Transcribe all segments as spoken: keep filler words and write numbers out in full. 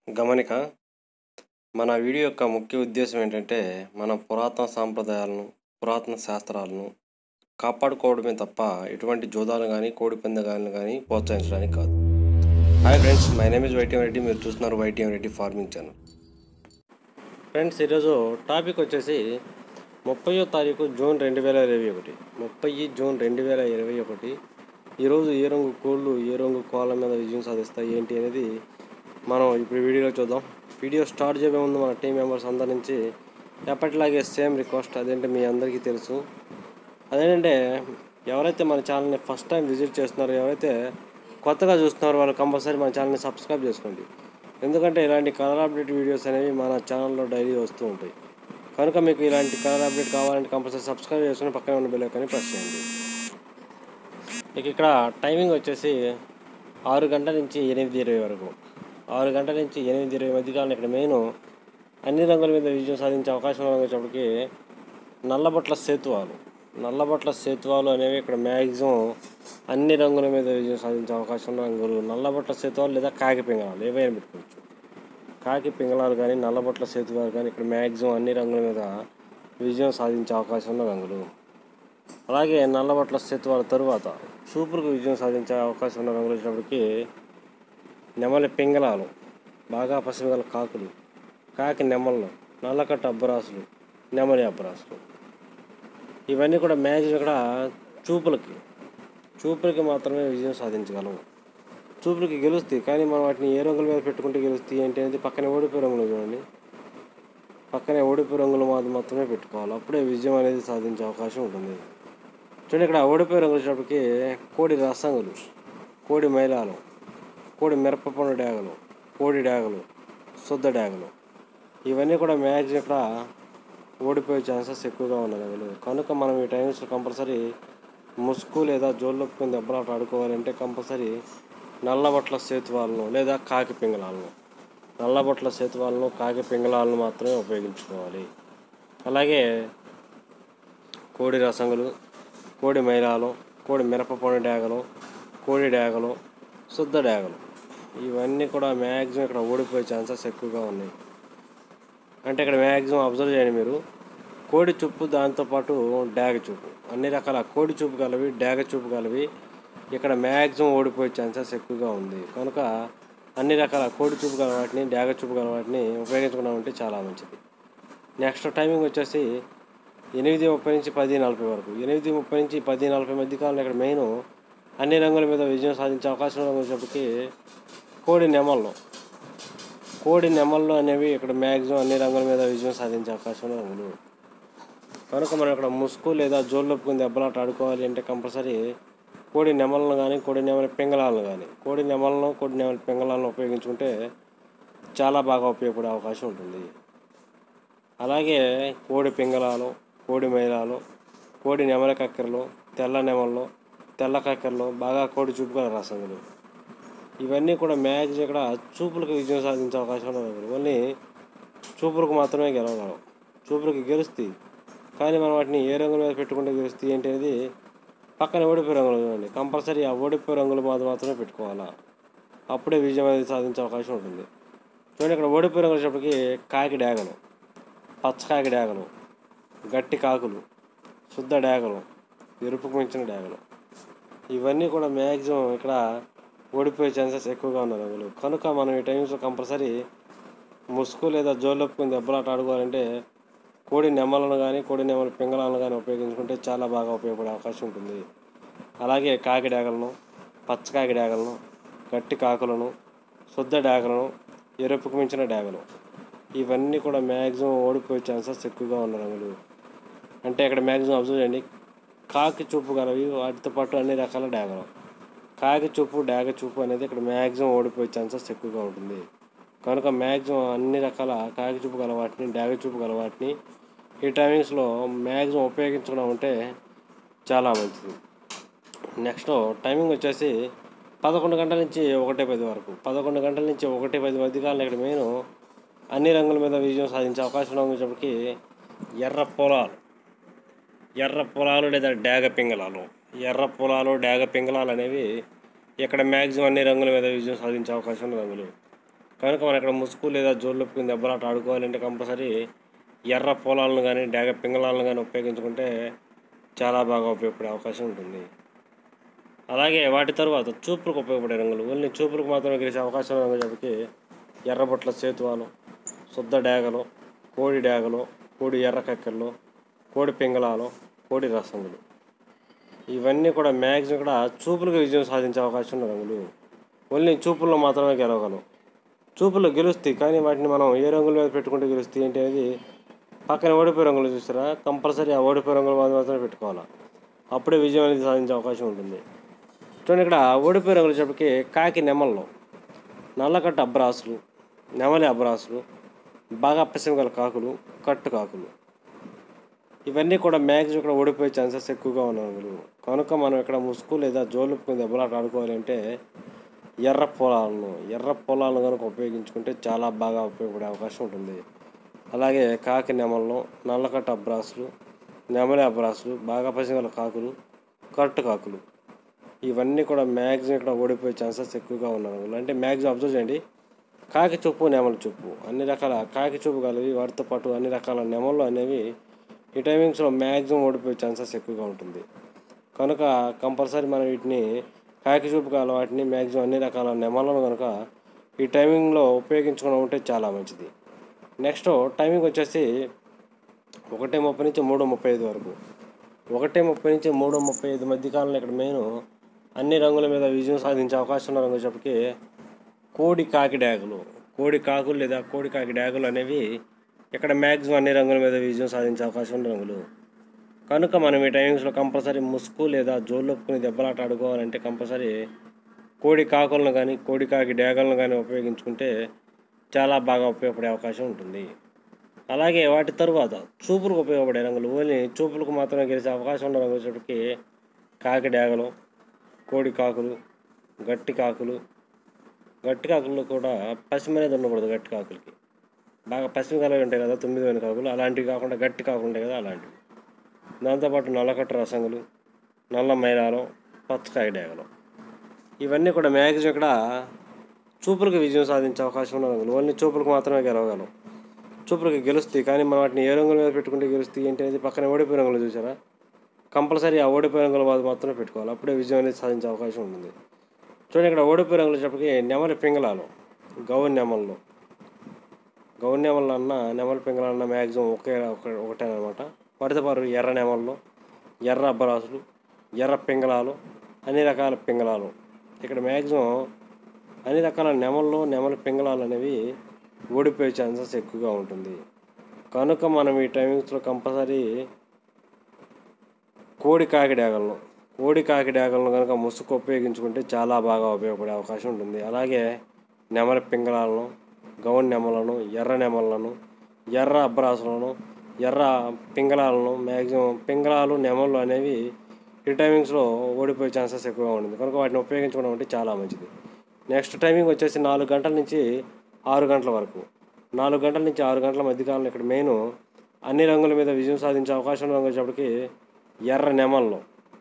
గమనిక మన వీడియో యొక్క ముఖ్య ఉద్దేశం ఏంటంటే మన పురాతన సాంప్రదాయాలను పురాతన శాస్త్రాలను కాపాడుకోవడమే తప్ప ఎటువంటి జోదాలు కానీ కోడి పందాలను కానీ ప్రోత్సహించడానికి కాదు. Hi friends, my name is YTM Reddy. మీరు చూస్తున్నారు YTM Reddy farming channel. Friends, ఈరోజు టాపిక్ వచ్చేసి ముప్పయో తారీఖు జూన్ రెండు వేల ఇరవై ఒకటి ముప్పై జూన్ రెండు వేల ఇరవై ఒకటి ఈరోజు ఏ రంగు కోళ్ళు ఏ రంగు కోళ్ళ మీద విజయం సాధిస్తాయి ఏంటి అనేది మనం ఇప్పుడు వీడియోలో చూద్దాం. వీడియో స్టార్ట్ చేయబోయే ముందు మన టీం మెంబర్స్ అందరి నుంచి ఎప్పటిలాగే సేమ్ రిక్వెస్ట్. అదేంటే మీ అందరికీ తెలుసు, అదేంటంటే ఎవరైతే మన ఛానల్ని ఫస్ట్ టైం విజిట్ చేస్తున్నారో, ఎవరైతే కొత్తగా చూస్తున్నారో వాళ్ళు కంపల్సరీ మన ఛానల్ని సబ్స్క్రైబ్ చేసుకోండి. ఎందుకంటే ఇలాంటి కలర్ అప్డేట్ వీడియోస్ అనేవి మన ఛానల్లో డైలీ వస్తూ ఉంటాయి. కనుక మీకు ఇలాంటి కలర్ అప్డేట్ కావాలంటే కంపల్సరీ సబ్స్క్రైబ్ చేసుకుని పక్కనే ఉన్న బెల్ ఐకాన్ని ప్రెస్ చేయండి. ఇక ఇక్కడ టైమింగ్ వచ్చేసి ఆరు గంటల నుంచి ఎనిమిది ఇరవై వరకు ఆరు గంటల నుంచి ఎనిమిది ఇరవై మధ్యకాలం ఇక్కడ మెయిన్ అన్ని రంగుల మీద విజయం సాధించే అవకాశం వచ్చేప్పటికి నల్లబొట్ల సేతువాలు నల్లబొట్ల సేతువాలు అనేవి ఇక్కడ మ్యాక్సిమం అన్ని రంగుల మీద విజయం సాధించే అవకాశం ఉన్న రంగులు నల్లబొట్ల సేతువాలు లేదా కాకి పింగళాలు ఏవైనా పెట్టుకోవచ్చు. కాకి పింగళాలు కానీ నల్లబొట్ల సేతువాలు కానీ ఇక్కడ మ్యాక్సిమం అన్ని రంగుల మీద విజయం సాధించే అవకాశం ఉన్న రంగులు. అలాగే నల్లబొట్ల సేతువాల తరువాత సూపర్కు విజయం సాధించే అవకాశం ఉన్న రంగులు వచ్చినప్పటికీ నెమలి పింగళాలు, బాగా పసిమిగల కాకులు, కాకి నెమళ్ళు, నల్లకట్ట అబ్బరాసులు, నెమలి అబ్బరాసులు ఇవన్నీ కూడా మ్యాక్సిమం ఇక్కడ చూపులకి చూపులకి మాత్రమే విజయం సాధించగలము. చూపులకి గెలుస్తాయి, కానీ మనం వాటిని ఏ రంగుల మీద పెట్టుకుంటే గెలుస్తాయి ఏంటి అనేది పక్కనే ఓడిపోయే రంగులు చూడండి. పక్కనే ఓడిపోయే రంగులు మాత్రమే పెట్టుకోవాలి, అప్పుడే విజయం అనేది సాధించే అవకాశం ఉంటుంది. చూడండి, ఇక్కడ ఓడిపోయే రంగులు వచ్చినప్పటికీ కోడి రసంగులు, కోడి మైలాలు, కోడి మిరపపండు డ్యాగలు, కోడి డ్యాగలు, శుద్ధ డ్యాగలు ఇవన్నీ కూడా మ్యాక్సిమం ఇక్కడ ఓడిపోయే ఛాన్సెస్ ఎక్కువగా ఉన్నాయి. కనుక మనం ఈ టైమ్స్లో కంపల్సరీ ముసుగు లేదా జోళ్ళొప్పుకుని దెబ్బలాట ఆడుకోవాలంటే కంపల్సరీ నల్లబొట్ల సేతువాలను లేదా కాకి పింగళాలను నల్లబొట్ల సేతువాలను కాకి పింగళాలను మాత్రమే ఉపయోగించుకోవాలి. అలాగే కోడి రసంగులు, కోడి మైలాలు, కోడి మిరపపండు డ్యాగలు, కోడి డ్యాగలు, శుద్ధ డ్యాగలు ఇవన్నీ కూడా మ్యాక్సిమం ఇక్కడ ఓడిపోయే ఛాన్సెస్ ఎక్కువగా ఉన్నాయి. అంటే ఇక్కడ మ్యాక్సిమం అబ్జర్వ్ చేయండి మీరు, కోడి చూపు దాంతోపాటు డ్యాగ చూపు అన్ని రకాల కోడి చూపు కలవి డ్యాగ చూపు కలవి ఇక్కడ మ్యాక్సిమం ఓడిపోయే ఛాన్సెస్ ఎక్కువగా ఉంది. కనుక అన్ని రకాల కోడి చూపు గల వాటిని డ్యాగ చూపు గల వాటిని ఉపయోగించుకున్నామంటే చాలా మంచిది. నెక్స్ట్ టైమింగ్ వచ్చేసి ఎనిమిది ముప్పై నుంచి పది నలభై వరకు ఎనిమిది ముప్పై నుంచి పది నలభై మధ్య కాలంలో ఇక్కడ మెయిన్ అన్ని రంగుల మీద విజయం సాధించే అవకాశం వచ్చేప్పటికీ కోడి నెమళ్ళు కోడి నెమళ్ళు అనేవి ఇక్కడ మ్యాక్సిమం అన్ని రంగుల మీద విజయం సాధించే అవకాశం రంగులు. కనుక మనం ఇక్కడ ముసుగు లేదా జోళ్ళొప్పుకుని దెబ్బలాట ఆడుకోవాలి అంటే కంపల్సరీ కోడి నెమలను కానీ కోడి నెమలి పింగళాలను కానీ కోడి నెమలను కోడి నెమలి పింగళాలను ఉపయోగించుకుంటే చాలా బాగా ఉపయోగపడే అవకాశం ఉంటుంది. అలాగే కోడి పింగళాలు, కోడి మైలాలు, కోడి నెమలి కక్కెరలు, తెల్ల నెమళ్ళు, తెల్ల కక్కెరలు, బాగా కోడి చూపుగల రసంగులు ఇవన్నీ కూడా మ్యాక్సిమం ఇక్కడ చూపులకు విజయం సాధించే అవకాశం ఉన్నది. ఓన్లీ చూపులకు మాత్రమే గెలవగలం, చూపులకి గెలుస్తాయి, కానీ మనం వాటిని ఏ రంగుల మీద పెట్టుకుంటే గెలుస్తాయి ఏంటి అనేది పక్కన ఓడిపోయే రంగులు చూడండి. కంపల్సరీ ఆ ఓడిపోయే రంగులు మాత్రం మాత్రమే పెట్టుకోవాలా, అప్పుడే విజయం అనేది సాధించే అవకాశం ఉంటుంది. చూడండి, ఇక్కడ ఓడిపోయే రంగులు వచ్చేప్పటికి కాకి డ్యాగలు, పచ్చకాకి డ్యాగలు, గట్టి కాకులు, శుద్ధ డ్యాగలు, ఎరుపుకు మించిన డ్యాగలు ఇవన్నీ కూడా మ్యాక్సిమం ఇక్కడ ఓడిపోయే ఛాన్సెస్ ఎక్కువగా ఉన్న రంగులు. కనుక మనం ఈ టైమ్స్లో కంపల్సరీ ముసుగు లేదా జోళ్ళొప్పుకుని దెబ్బలాట ఆడుకోవాలంటే కోడి నెమ్మలను కానీ కోడి నెమ్మల పింగళాలను కానీ ఉపయోగించుకుంటే చాలా బాగా ఉపయోగపడే అవకాశం ఉంటుంది. అలాగే కాకి డ్యాగలను, పచ్చకాకి డ్యాగలను, గట్టి కాకులను, శుద్ధ డ్యాగలను, ఎరుపుకు మించిన డ్యాగలు ఇవన్నీ కూడా మ్యాక్సిమం ఓడిపోయే ఛాన్సెస్ ఎక్కువగా ఉన్న రంగులు. అంటే ఇక్కడ మ్యాక్సిమం అబ్జర్వ్ చేయండి, కాకి చూపు గలవి వాటితో పాటు అన్ని రకాల డ్యాగలు, కాకి చూపు డ్యాగ చూపు అనేది ఇక్కడ మ్యాక్సిమం ఓడిపోయే ఛాన్సెస్ ఎక్కువగా ఉంటుంది. కనుక మ్యాక్సిమం అన్ని రకాల కాకి చూపు గల వాటిని డ్యాగ చూపు గల వాటిని ఈ టైమింగ్స్లో మ్యాక్సిమం ఉపయోగించుకున్నామంటే చాలా మంచిది. నెక్స్ట్ టైమింగ్ వచ్చేసి పదకొండు గంటల నుంచి ఒకటి పది వరకు పదకొండు గంటల నుంచి ఒకటి పది మధ్యకాలంలో ఇక్కడ మెయిన్ అన్ని రంగుల మీద విజయం సాధించే అవకాశం వచ్చేప్పటికి ఎర్ర పొలాలు ఎర్ర పొలాలు లేదా డ్యాగ పింగళాలు ఎర్ర పొలాలు డ్యాగ పింగళాలు అనేవి ఇక్కడ మ్యాక్సిమం అన్ని రంగుల మీద విజయం సాధించే అవకాశం ఉన్న రంగులు. కనుక మనం ఇక్కడ ముసుగు లేదా జోళ్ళొప్పుకుని దెబ్బలాట ఆడుకోవాలంటే కంపల్సరీ ఎర్ర పొలాలను కానీ డాగ పింగళాలను కానీ ఉపయోగించుకుంటే చాలా బాగా ఉపయోగపడే అవకాశం ఉంటుంది. అలాగే వాటి తర్వాత చూపులకు ఉపయోగపడే రంగులు ఓన్లీ చూపులకు మాత్రమే గెలిచే అవకాశం రంగులకి ఎర్రబొట్ల సేతువాలు, శుద్ధ డాగలు, కోడి డాగలు, కోడి ఎర్ర కక్కెరలు, కోడి పింగళాలు, కోడి రసములు ఇవన్నీ కూడా మ్యాక్సిమం కూడా చూపులకు విజయం సాధించే అవకాశం ఉన్న రంగులు. ఓన్లీ చూపుల్లో మాత్రమే గెలవగలం. చూపుల్లో గెలుస్తాయి కానీ వాటిని మనం ఏ రంగుల మీద పెట్టుకుంటే గెలుస్తాయి ఏంటి అనేది పక్కన ఓడిపోయే రంగులు చూస్తారా, కంపల్సరీ ఆ ఓడిపోయే రంగుల మీద మాత్రమే పెట్టుకోవాలి. అప్పుడే విజయం అనేది సాధించే అవకాశం ఉంటుంది. చూడండి ఇక్కడ ఓడిపోయే రంగులు చెప్పటికి కాకి నెమల్లో, నల్లకట్ట అబ్రాసులు, నెమలి అబ్రాసులు, బాగా పశ్చిమ గల కాకులు, కట్టు కాకులు ఇవన్నీ కూడా మ్యాక్సిమం ఇక్కడ ఓడిపోయే ఛాన్సెస్ ఎక్కువగా ఉన్న రంగులు. కనుక మనం ఇక్కడ ముసుగు లేదా జోళ్ళుపుకుని దెబ్బలాట ఆడుకోవాలంటే ఎర్ర పొలాలను ఎర్ర పొలాలను కనుక ఉపయోగించుకుంటే చాలా బాగా ఉపయోగపడే అవకాశం ఉంటుంది. అలాగే కాకి నెమలను, నల్లకట్ట అబ్రాసులు, నెమలి అబ్రాసులు, బాగా పశ్చిమ గల కాకులు, కట్టు కాకులు ఇవన్నీ కూడా మ్యాక్సిమం ఇక్కడ ఓడిపోయే ఛాన్సెస్ ఎక్కువగా ఉన్న రంగులు. అంటే మ్యాక్సిమం అబ్జర్వ్ చేయండి, కాకి చూపు నెమలి చూపు అన్ని రకాల కాకి చూపు కలివి వాటితో పాటు అన్ని రకాల నెమళ్ళు అనేవి ఈ టైమింగ్స్లో మ్యాక్సిమం ఓడిపోయే ఛాన్సెస్ ఎక్కువగా ఉంటుంది. కనుక కంపల్సరీ మనం వీటిని కాకి చూపు కాల వాటిని మ్యాక్సిమం అన్ని రకాల నెమళ్ళను కనుక ఈ టైమింగ్లో ఉపయోగించుకుని ఉంటే చాలా మంచిది. నెక్స్ట్ టైమింగ్ వచ్చేసి ఒకటి ముప్పై నుంచి మూడు ముప్పై ఐదు వరకు ఒకటి ముప్పై నుంచి మూడు ముప్పై ఐదు మధ్యకాలంలో ఇక్కడ మెయిన్ అన్ని రంగుల మీద విజయం సాధించే అవకాశం ఉన్న రంగు చెప్పి కోడి కాకి డాగులు కోడి కాకులు లేదా కోడి కాకి డాగులు అనేవి ఇక్కడ మ్యాక్సిమం అన్ని రంగుల మీద విజయం సాధించే అవకాశం ఉన్న రంగులు. కనుక మనం ఈ టైమింగ్స్లో కంపల్సరీ ముసుగు లేదా జోళ్ళొప్పుకుని దెబ్బలాట ఆడుకోవాలంటే కంపల్సరీ కోడి కాకులను కానీ కోడి కాకి డాగులను కానీ ఉపయోగించుకుంటే చాలా బాగా ఉపయోగపడే అవకాశం ఉంటుంది. అలాగే వాటి తరువాత చూపులకు ఉపయోగపడే రంగులు ఓన్లీ చూపులకు మాత్రమే గెలిచే అవకాశం ఉన్న రంగులు వచ్చేటికి కాకి డాగలు, కోడి కాకులు, గట్టి కాకులు. గట్టి కాకుల్లో కూడా పశ్చిమ అనేది ఉండకూడదు. గట్టి కాకులకి బాగా పశ్చిమ కలవి ఉంటాయి కదా, తొమ్మిది వేల కాకులు అలాంటివి కాకుండా గట్టి కాకులు ఉంటాయి కదా అలాంటివి. దాంతోపాటు నల్లకట్ట రసంగులు, నల్ల మైలాలు, పచ్చకాయ డాగలు ఇవన్నీ కూడా మ్యాక్సిమం ఇక్కడ చూపులకు విజయం సాధించే అవకాశం ఉన్న రంగులు. ఓన్లీ చూపులకు మాత్రమే గెలవగలం. చూపులకు గెలుస్తాయి కానీ మనం వాటిని ఏ రంగుల మీద పెట్టుకుంటే గెలుస్తాయి ఏంటి అనేది పక్కన ఓడిపోయే రంగులు చూసారా, కంపల్సరీ ఆ ఓడిపోయే రంగుల మీద మాత్రమే పెట్టుకోవాలి. అప్పుడే విజయం అనేది సాధించే అవకాశం ఉంటుంది. చూడండి ఇక్కడ ఓడిపోయే రంగులు చెప్పటికి నెమలి పింగళాలు, గౌన్ నెమళ్ళు గౌన్ నెమళ్ళు అన్న నెమలి పింగళాలు అన్న మ్యాక్సిమం ఒకే ఒకటే అనమాట. వాటితో పాటు ఎర్ర నెమళ్ళు, ఎర్ర అబ్బరాసులు, ఎర్ర పింగళాలు, అన్ని రకాల పింగళాలు ఇక్కడ మ్యాక్సిమం అన్ని రకాల నెమళ్ళు నెమలి పింగళాలు అనేవి ఓడిపోయే ఛాన్సెస్ ఎక్కువగా ఉంటుంది. కనుక మనం ఈ టైమింగ్స్లో కంపల్సరీ కోడి కాకి డాగలను కోడి కాకి డాగలను కనుక ముసుగు ఉపయోగించుకుంటే చాలా బాగా ఉపయోగపడే అవకాశం ఉంటుంది. అలాగే నెమలి పింగళాలను, గౌన్ నెమలను, ఎర్ర నెమలను, ఎర్ర అబ్బరాసులను, ఎర్ర పింగళాలను మ్యాక్సిమం పింగళాలు నెమళ్ళు అనేవి ఈ టైమింగ్స్లో ఓడిపోయే ఛాన్సెస్ ఎక్కువగా ఉంటుంది. కనుక వాటిని ఉపయోగించుకోవడం అంటే చాలా మంచిది. నెక్స్ట్ టైమింగ్ వచ్చేసి నాలుగు గంటల నుంచి ఆరు గంటల వరకు నాలుగు గంటల నుంచి ఆరు గంటల మధ్యకాలంలో ఇక్కడ మెయిన్ అన్ని రంగుల మీద విజయం సాధించే అవకాశం రంగు వచ్చేప్పటికి ఎర్ర నెమళ్ళు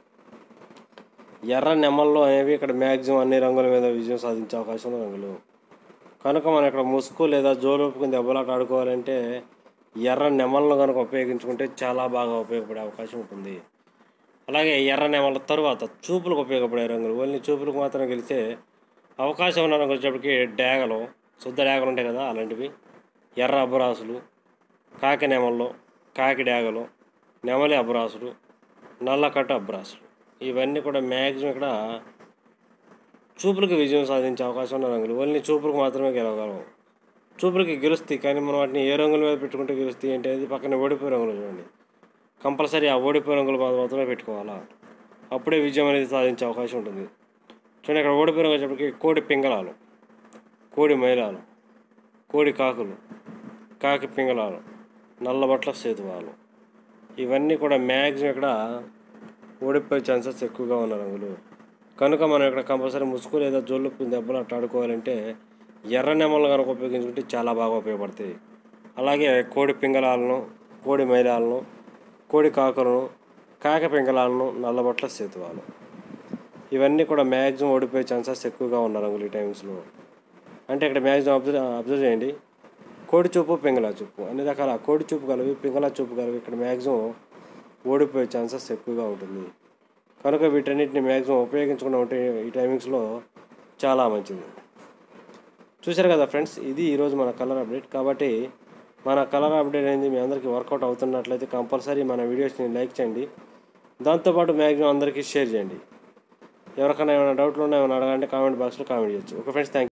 ఎర్ర నెమళ్ళు అనేవి ఇక్కడ మ్యాక్సిమం అన్ని రంగుల మీద విజయం సాధించే అవకాశం ఉన్న రంగులు. కనుక మనం ఇక్కడ ముసుగు లేదా జోళ్ళొప్పుకుని దెబ్బలాట ఆడుకోవాలంటే ఎర్ర నెమళ్ళను కనుక ఉపయోగించుకుంటే చాలా బాగా ఉపయోగపడే అవకాశం ఉంటుంది. అలాగే ఎర్ర నెమళ్ళ తరువాత చూపులకు ఉపయోగపడే రంగులు ఓన్లీ చూపులకు మాత్రం గెలిచే అవకాశం ఉన్న రంగులు వచ్చేప్పటికి డాగలు, శుద్ధ డాగలు ఉంటాయి కదా అలాంటివి, ఎర్ర అబ్బరాసులు, కాకి నెమళ్ళు, కాకి డాగలు, నెమలి అబ్బరాసులు, నల్లకట్ట అబ్బరాసులు ఇవన్నీ కూడా మ్యాక్సిమం ఇక్కడ చూపులకు విజయం సాధించే అవకాశం ఉన్న రంగులు. ఓన్లీ చూపులకు మాత్రమే గెలవగలం. చూపులకి గెలుస్తాయి కానీ మనం వాటిని ఏ రంగుల మీద పెట్టుకుంటే గెలుస్తాయి ఏంటి అనేది పక్కన ఓడిపోయే రంగులు చూడండి. కంపల్సరీ ఆ ఓడిపోయే రంగుల మీద మాత్రమే పెట్టుకోవాలా, అప్పుడే విజయం అనేది సాధించే అవకాశం ఉంటుంది. చూడండి ఇక్కడ ఓడిపోయే రంగులు వచ్చేప్పటికి కోడి పింగళాలు, కోడి మైలాలు, కోడి కాకులు, కాకి పింగళాలు, నల్లబట్ల సేతువాలు ఇవన్నీ కూడా మ్యాక్సిమం ఇక్కడ ఓడిపోయే ఛాన్సెస్ ఎక్కువగా ఉన్న రంగులు. కనుక మనం ఇక్కడ కంపల్సరీ ముసుగు లేదా జోళ్ళొప్పుకుని దెబ్బలాట ఆడుకోవాలంటే ఎర్ర నెమళ్ళు కనుక ఉపయోగించుకుంటే చాలా బాగా ఉపయోగపడతాయి. అలాగే కోడి పింగళాలను, కోడి మైలాలను, కోడి కాకులను, కాకి పింగళాలను, నల్లబట్ల సేతువాలు ఇవన్నీ కూడా మ్యాక్సిమం ఓడిపోయే ఛాన్సెస్ ఎక్కువగా ఉన్న రంగులు ఈ టైమ్స్లో. అంటే ఇక్కడ మ్యాక్సిమం అబ్జర్వ్ అబ్జర్వ్ చేయండి, కోడి చూపు పింగళ చూపు అన్ని రకాల కోడి చూపు కలివి పింగళ చూపు కలివి ఇక్కడ మ్యాక్సిమం ఓడిపోయే ఛాన్సెస్ ఎక్కువగా ఉంటుంది. కనుక వీటన్నిటిని మ్యాక్సిమం ఉపయోగించకుండా ఉంటే ఈ టైమింగ్స్లో చాలా మంచిది. చూశారు కదా ఫ్రెండ్స్, ఇది ఈరోజు మన కలర్ అప్డేట్. కాబట్టి మన కలర్ అప్డేట్ అనేది మీ అందరికీ వర్కౌట్ అవుతున్నట్లయితే కంపల్సరీ మన వీడియోస్ని లైక్ చేయండి, దాంతోపాటు మ్యాక్సిమం అందరికీ షేర్ చేయండి. ఎవరికైనా ఏమైనా డౌట్లు ఉన్నా ఏమైనా అడగాలంటే కామెంట్ బాక్స్లో కామెంట్ చేయొచ్చు. Okay friends, thank you.